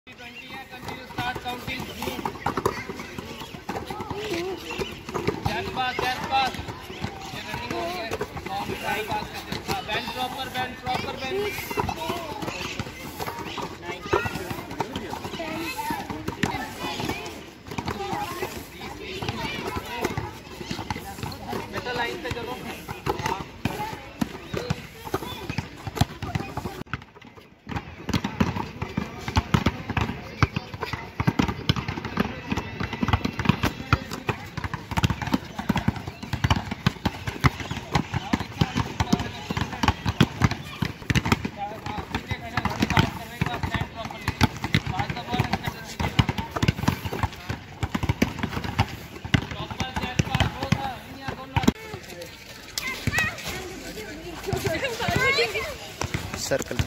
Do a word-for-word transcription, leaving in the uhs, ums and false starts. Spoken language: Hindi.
ट्वेंटी है, continue start counting. Jack pass, jack pass, ये रनिंग हो रही है। और मिठाई पास करते हैं। हाँ, band proper, band proper, band. बेटा लाइन पे चलो। सर्कल